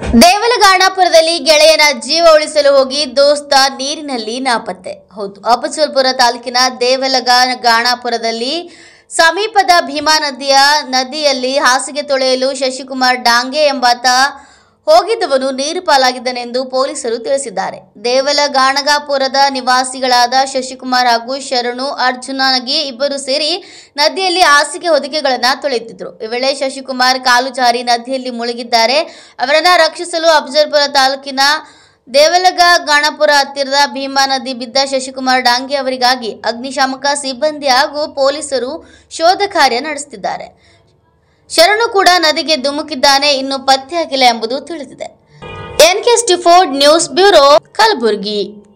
ದೇವಲಗಾಣಾಪುರದಲ್ಲಿ ಗೆಳೆಯನ ಜೀವ ಉಳಿಸಲು ಹೋಗಿ ದೋಸ್ತ ನೀರಿನಲ್ಲಿ ನಾಪತ್ತೆ. ಹೌದು, ಅಪಚಲ್ಪುರ ತಾಲೂಕಿನ ದೇವಲಗಾಣಾಪುರದಲ್ಲಿ ಸಮೀಪದ ಭೀಮಾ ನದಿಯಲ್ಲಿ ಹಾಸಿಗೆ ತೊಳೆಯಲು ಶಶಿಕುಮಾರ್ ಡಾಂಗೆ ಎಂಬಾತ ಹೋಗಿದ್ದವನು ನೀರು ಪಾಲಾಗಿದ್ದನೆಂದು ಪೊಲೀಸರು ತಿಳಿಸಿದ್ದಾರೆ. ದೇವಲಗಾಣಗಾಪುರದ ನಿವಾಸಿಗಳಾದ ಶಶಿಕುಮಾರ್ ಹಾಗೂ ಶರಣು ಅರ್ಜುನಗಿ ಇಬ್ಬರು ಸೇರಿ ನದಿಯಲ್ಲಿ ಹಾಸಿಗೆ ಹೊದಿಕೆಗಳನ್ನು ತೊಳೆಯುತ್ತಿದ್ದರು. ಈ ವೇಳೆ ಶಶಿಕುಮಾರ್ ಕಾಲು ಜಾರಿ ನದಿಯಲ್ಲಿ ಮುಳುಗಿದ್ದಾರೆ. ಅವರನ್ನು ರಕ್ಷಿಸಲು ಅಫಜಲ್ಪುರ ತಾಲೂಕಿನ ದೇವಲಗಾಣಾಪುರ ಹತ್ತಿರದ ಭೀಮಾ ನದಿ ಬಿದ್ದ ಶಶಿಕುಮಾರ್ ಡಾಂಗೆ ಅವರಿಗಾಗಿ ಅಗ್ನಿಶಾಮಕ ಸಿಬ್ಬಂದಿ ಹಾಗೂ ಪೊಲೀಸರು ಶೋಧ ಕಾರ್ಯ ನಡೆಸುತ್ತಿದ್ದಾರೆ. ಶರಣು ಕೂಡ ನದಿಗೆ ಧುಮುಕಿದ್ದಾನೆ, ಇನ್ನು ಪತ್ತೆಯಾಗಿಲ್ಲ ಎಂಬುದು ತಿಳಿದಿದೆ. NK24 news bureau, Kalaburagi.